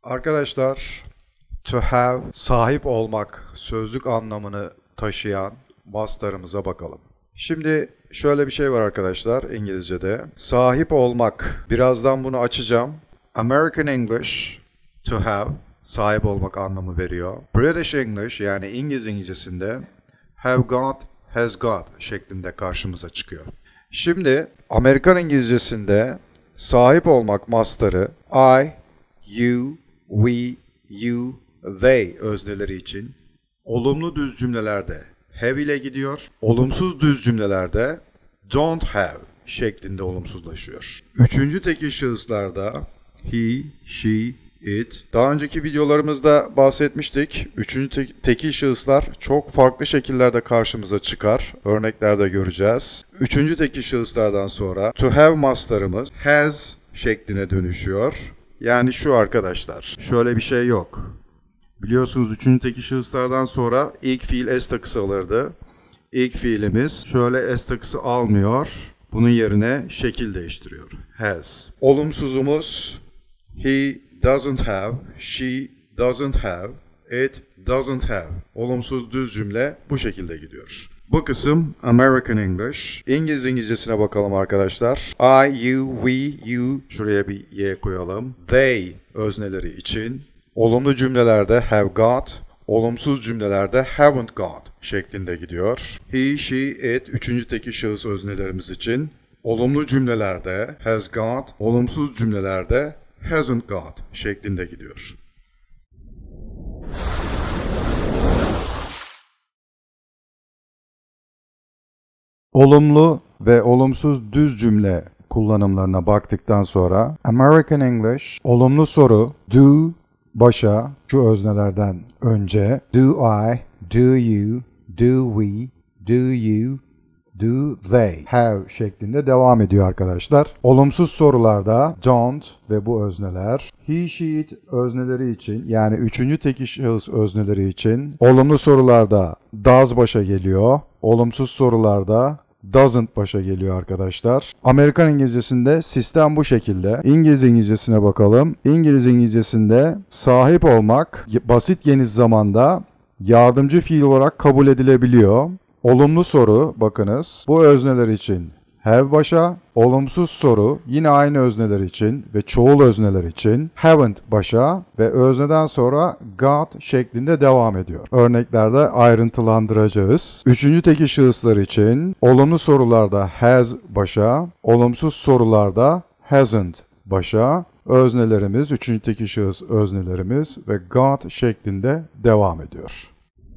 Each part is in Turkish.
Arkadaşlar, to have, sahip olmak sözlük anlamını taşıyan mastarımıza bakalım. Şimdi şöyle bir şey var arkadaşlar İngilizce'de. Sahip olmak, birazdan bunu açacağım. American English, to have, sahip olmak anlamı veriyor. British English yani İngiliz İngilizcesinde have got, has got şeklinde karşımıza çıkıyor. Şimdi Amerikan İngilizcesinde sahip olmak mastarı I, you, we, you, they özneleri için olumlu düz cümlelerde have ile gidiyor. Olumsuz düz cümlelerde don't have şeklinde olumsuzlaşıyor. Üçüncü tekil şahıslarda he, she, it. Daha önceki videolarımızda bahsetmiştik. Üçüncü tekil şahıslar çok farklı şekillerde karşımıza çıkar. Örneklerde göreceğiz. Üçüncü tekil şahıslardan sonra to have mastarımız has şekline dönüşüyor. Yani şu arkadaşlar, şöyle bir şey yok. Biliyorsunuz üçüncü tekil şahıslardan sonra ilk fiil s takısı alırdı. İlk fiilimiz şöyle s takısı almıyor. Bunun yerine şekil değiştiriyor. Has. Olumsuzumuz he doesn't have, she doesn't have, it doesn't have. Olumsuz düz cümle bu şekilde gidiyor. Bu kısım American English. İngiliz İngilizcesine bakalım arkadaşlar. I, you, we, you. Şuraya bir y koyalım. They özneleri için olumlu cümlelerde have got, olumsuz cümlelerde haven't got şeklinde gidiyor. He, she, it üçüncü tekil şahıs öznelerimiz için olumlu cümlelerde has got, olumsuz cümlelerde hasn't got şeklinde gidiyor. Olumlu ve olumsuz düz cümle kullanımlarına baktıktan sonra American English olumlu soru do başa şu öznelerden önce do I, do you, do we, do you, do they have şeklinde devam ediyor arkadaşlar. Olumsuz sorularda don't ve bu özneler he, she, it özneleri için yani üçüncü tekil şahıs özneleri için olumlu sorularda does başa geliyor. Olumsuz sorularda doesn't başa geliyor arkadaşlar. Amerikan İngilizcesinde sistem bu şekilde. İngiliz İngilizcesine bakalım. İngiliz İngilizcesinde sahip olmak basit geniş zamanda yardımcı fiil olarak kabul edilebiliyor. Olumlu soru bakınız bu özneler için have başa, olumsuz soru yine aynı özneler için ve çoğul özneler için haven't başa ve özneden sonra got şeklinde devam ediyor. Örneklerde ayrıntılandıracağız. Üçüncü tekil şahıslar için olumlu sorularda has başa, olumsuz sorularda hasn't başa, öznelerimiz, üçüncü tekil şahıs öznelerimiz ve got şeklinde devam ediyor.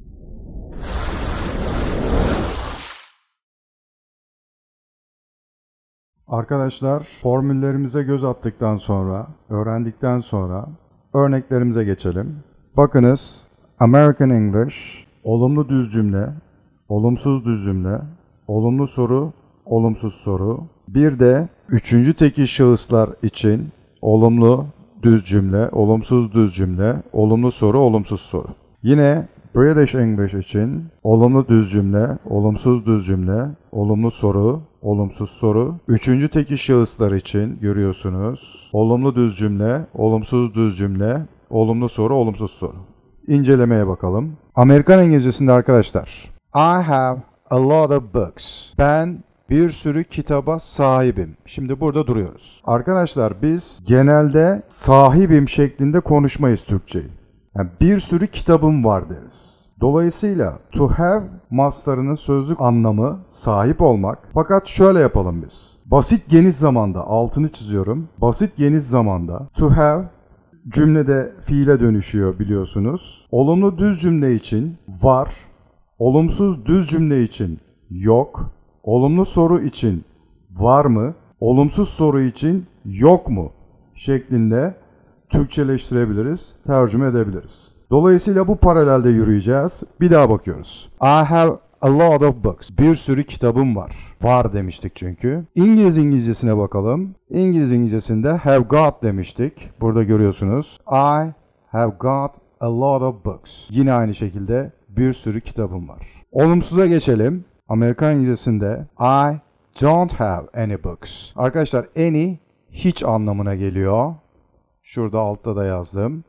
Arkadaşlar formüllerimize göz attıktan sonra, öğrendikten sonra örneklerimize geçelim. Bakınız American English, olumlu düz cümle, olumsuz düz cümle, olumlu soru, olumsuz soru. Bir de üçüncü tekil şahıslar için olumlu düz cümle, olumsuz düz cümle, olumlu soru, olumsuz soru. Yine British English için olumlu düz cümle, olumsuz düz cümle, olumlu soru, olumsuz soru. Üçüncü tekil şahıslar için görüyorsunuz. Olumlu düz cümle, olumsuz düz cümle, olumlu soru, olumsuz soru. İncelemeye bakalım. Amerikan İngilizcesinde arkadaşlar. I have a lot of books. Ben bir sürü kitaba sahibim. Şimdi burada duruyoruz. Arkadaşlar biz genelde sahibim şeklinde konuşmayız Türkçeyi. Yani bir sürü kitabım var deriz. Dolayısıyla to have mastarının sözlük anlamı sahip olmak. Fakat şöyle yapalım biz. Basit geniş zamanda altını çiziyorum. Basit geniş zamanda to have cümlede fiile dönüşüyor biliyorsunuz. Olumlu düz cümle için var. Olumsuz düz cümle için yok. Olumlu soru için var mı? Olumsuz soru için yok mu? Şeklinde Türkçeleştirebiliriz, tercüme edebiliriz. Dolayısıyla bu paralelde yürüyeceğiz. Bir daha bakıyoruz. I have a lot of books. Bir sürü kitabım var. Var demiştik çünkü. İngiliz İngilizcesine bakalım. İngiliz İngilizcesinde have got demiştik. Burada görüyorsunuz. I have got a lot of books. Yine aynı şekilde bir sürü kitabım var. Olumsuza geçelim. Amerikan İngilizcesinde I don't have any books. Arkadaşlar any hiç anlamına geliyor. Şurada altta da yazdım.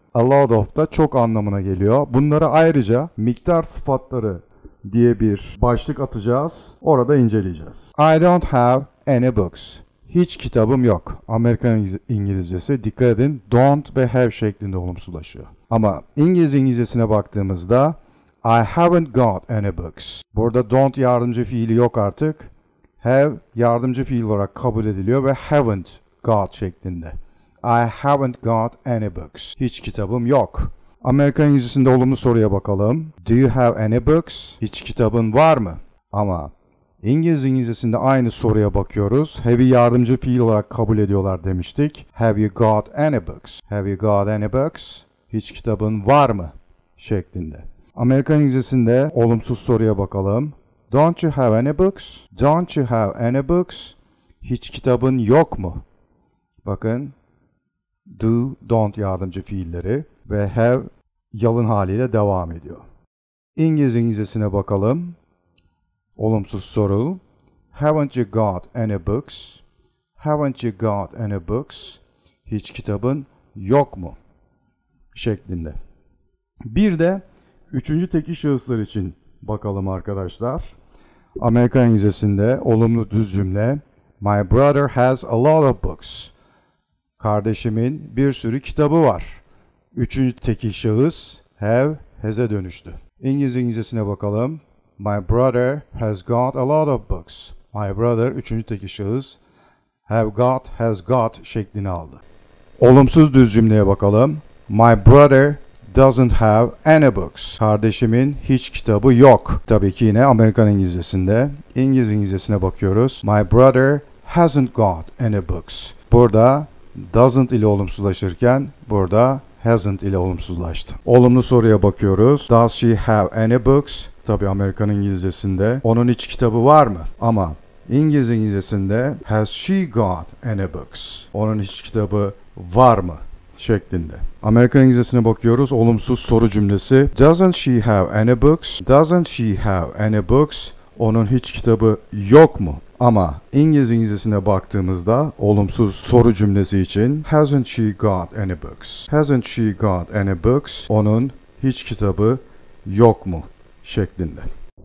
A lot of da çok anlamına geliyor. Bunları ayrıca miktar sıfatları diye bir başlık atacağız. Orada inceleyeceğiz. I don't have any books. Hiç kitabım yok. Amerikan İngilizcesi dikkat edin don't ve have şeklinde olumsuzlaşıyor. Ama İngilizcesine baktığımızda I haven't got any books. Burada don't yardımcı fiili yok artık. Have yardımcı fiil olarak kabul ediliyor ve haven't got şeklinde. I haven't got any books. Hiç kitabım yok. Amerikan İngilizcesinde olumlu soruya bakalım. Do you have any books? Hiç kitabın var mı? Ama İngilizcesinde aynı soruya bakıyoruz. Have'i yardımcı fiil olarak kabul ediyorlar demiştik. Have you got any books? Have you got any books? Hiç kitabın var mı? Şeklinde. Amerikan İngilizcesinde olumsuz soruya bakalım. Don't you have any books? Don't you have any books? Hiç kitabın yok mu? Bakın do, don't yardımcı fiilleri ve have yalın haliyle devam ediyor. İngilizcesine bakalım. Olumsuz soru. Haven't you got any books? Haven't you got any books? Hiç kitabın yok mu? Şeklinde. Bir de üçüncü tekil şahıslar için bakalım arkadaşlar. Amerikan İngilizcesinde olumlu düz cümle. My brother has a lot of books. Kardeşimin bir sürü kitabı var. Üçüncü tekil şahıs have, has'e dönüştü. İngilizcesine bakalım. My brother has got a lot of books. My brother üçüncü tekil şahıs have got, has got şeklini aldı. Olumsuz düz cümleye bakalım. My brother doesn't have any books. Kardeşimin hiç kitabı yok. Tabii ki yine Amerikan İngilizcesinde. İngilizcesine bakıyoruz. My brother hasn't got any books. Burada doesn't ile olumsuzlaşırken burada hasn't ile olumsuzlaştı. Olumlu soruya bakıyoruz. Does she have any books? Tabii Amerikan İngilizcesinde onun hiç kitabı var mı? Ama İngiliz İngilizcesinde has she got any books? Onun hiç kitabı var mı? Şeklinde. Amerikan İngilizcesine bakıyoruz. Olumsuz soru cümlesi. Doesn't she have any books? Doesn't she have any books? Onun hiç kitabı yok mu? Ama İngiliz İngilizcesine baktığımızda olumsuz soru cümlesi için hasn't she got any books? Hasn't she got any books? Onun hiç kitabı yok mu? Şeklinde.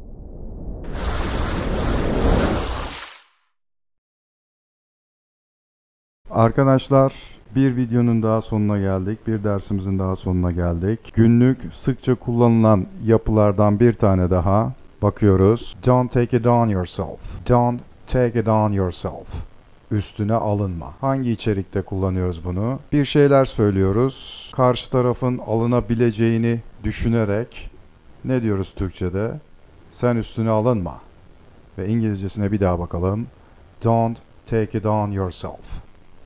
Arkadaşlar bir videonun daha sonuna geldik. Bir dersimizin daha sonuna geldik. Günlük sıkça kullanılan yapılardan bir tane daha bakıyoruz. Don't take it on yourself. Don't take it on yourself. Üstüne alınma. Hangi içerikte kullanıyoruz bunu? Bir şeyler söylüyoruz. Karşı tarafın alınabileceğini düşünerek ne diyoruz Türkçe'de? Sen üstüne alınma. Ve İngilizcesine bir daha bakalım. Don't take it on yourself.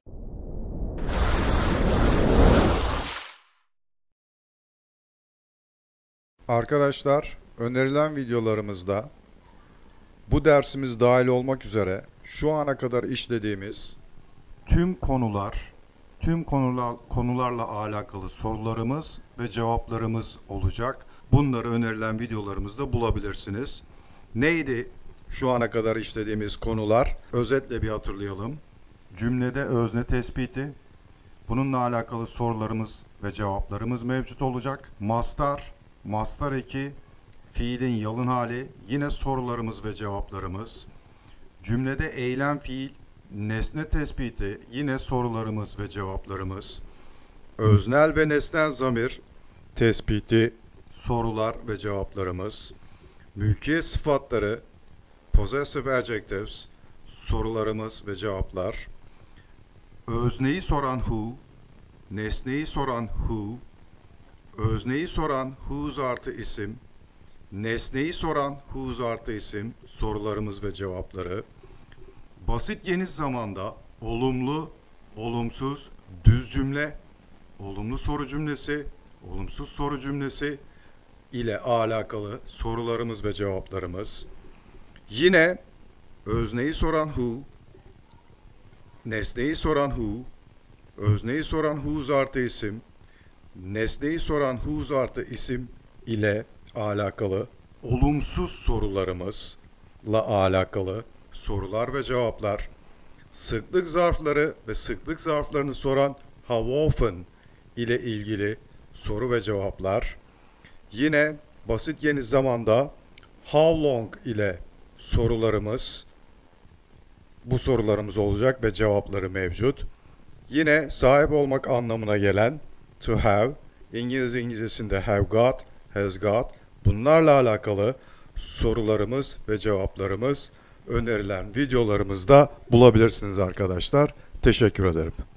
Arkadaşlar, önerilen videolarımızda bu dersimiz dahil olmak üzere şu ana kadar işlediğimiz tüm konularla alakalı sorularımız ve cevaplarımız olacak. Bunları önerilen videolarımızda bulabilirsiniz. Neydi şu ana kadar işlediğimiz konular? Özetle bir hatırlayalım. Cümlede özne tespiti, bununla alakalı sorularımız ve cevaplarımız mevcut olacak. Mastar eki, fiilin yalın hali, yine sorularımız ve cevaplarımız. Cümlede eylem fiil, nesne tespiti, yine sorularımız ve cevaplarımız. Öznel ve nesnel zamir tespiti, sorular ve cevaplarımız. Mülkiyet sıfatları, possessive adjectives, sorularımız ve cevaplar. Özneyi soran who, nesneyi soran who, özneyi soran whose artı isim, nesneyi soran whose artı isim, sorularımız ve cevapları. Basit geniş zamanda olumlu, olumsuz, düz cümle, olumlu soru cümlesi, olumsuz soru cümlesi ile alakalı sorularımız ve cevaplarımız. Yine özneyi soran who, nesneyi soran who, özneyi soran whose artı isim, nesneyi soran whose artı isim ile alakalı olumsuz sorularımızla alakalı sorular ve cevaplar, sıklık zarfları ve sıklık zarflarını soran how often ile ilgili soru ve cevaplar. Yine basit geniş zamanda how long ile bu sorularımız olacak ve cevapları mevcut. Yine sahip olmak anlamına gelen to have, İngilizcesinde have got, has got, bunlarla alakalı sorularımız ve cevaplarımız önerilen videolarımızda bulabilirsiniz arkadaşlar. Teşekkür ederim.